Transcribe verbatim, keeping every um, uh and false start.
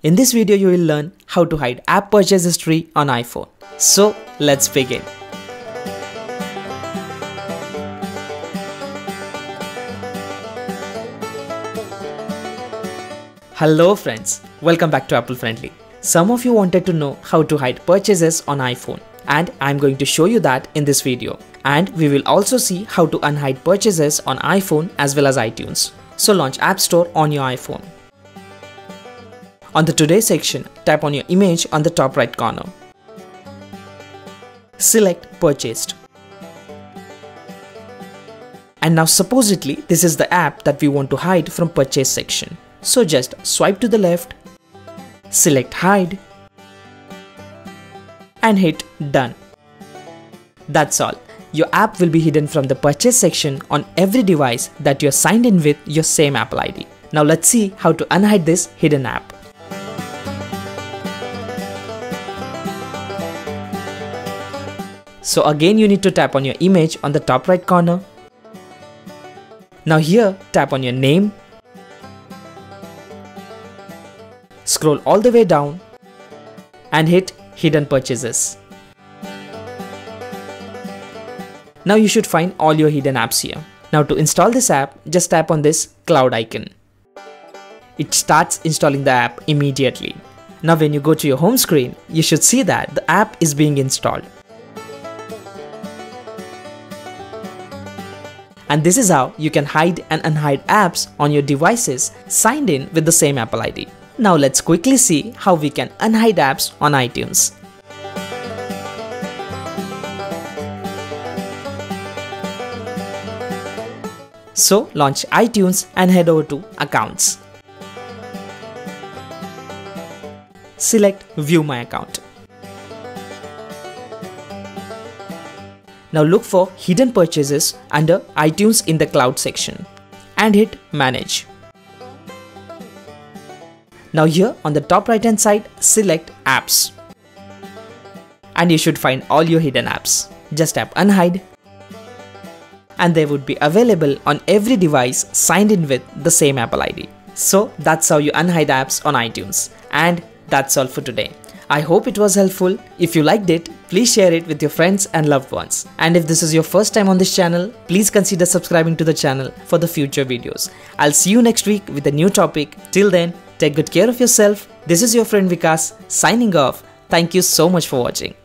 In this video, you will learn how to hide app purchase history on iPhone. So let's begin. Hello friends, welcome back to Apple Friendly. Some of you wanted to know how to hide purchases on iPhone, and I'm going to show you that in this video. And we will also see how to unhide purchases on iPhone as well as iTunes. So launch AppStore on your iPhone. On the Today section, tap on your image on the top right corner. Select Purchased. And now supposedly this is the app that we want to hide from Purchase section. So just swipe to the left, select Hide, and hit Done. That's all. Your app will be hidden from the Purchase section on every device that you're signed in with your same Apple I D. Now let's see how to unhide this hidden app. So again, you need to tap on your image on the top right corner. Now here, tap on your name. Scroll all the way down and hit Hidden Purchases. Now you should find all your hidden apps here. Now to install this app, just tap on this cloud icon. It starts installing the app immediately. Now when you go to your home screen, you should see that the app is being installed. And this is how you can hide and unhide apps on your devices signed in with the same Apple I D. Now let's quickly see how we can unhide apps on iTunes. So launch iTunes and head over to Accounts. Select View My Account. Now look for Hidden Purchases under iTunes in the Cloud section and hit Manage. Now here on the top right hand side, select Apps. And you should find all your hidden apps. Just tap Unhide. And they would be available on every device signed in with the same Apple I D. So that's how you unhide apps on iTunes. And that's all for today. I hope it was helpful. If you liked it, please share it with your friends and loved ones. And if this is your first time on this channel, please consider subscribing to the channel for the future videos. I'll see you next week with a new topic. Till then, take good care of yourself. This is your friend Vikas signing off. Thank you so much for watching.